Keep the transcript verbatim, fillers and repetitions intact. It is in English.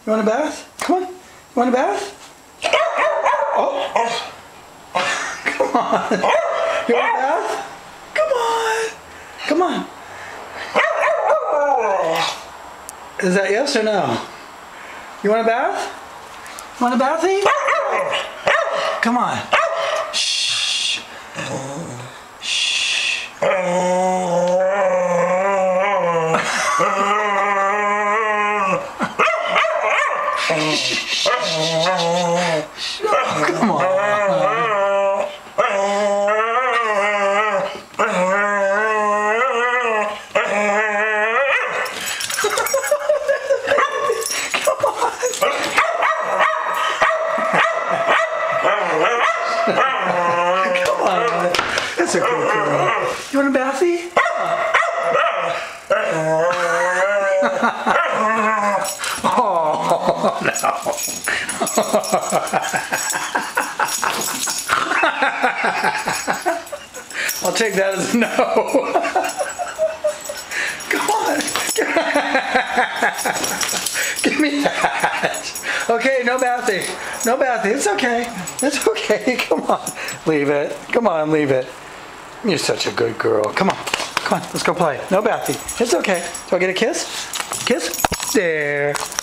You want a bath? Come on. You want a bath? Oh. Come on. You want a bath? Come on. Come on. Is that yes or no? You want a bath? You want a bathy? Come on. Shh. Shh. Come on. Come on. That's a good girl. You want a bathy? Oh, no. I'll take that as a no. Come on. Give me that. Okay, no bathing. No bathing. It's okay. It's okay. Come on. Leave it. Come on, leave it. You're such a good girl. Come on. Come on. Let's go play. No bathing. It's okay. Do I get a kiss? Kiss? There.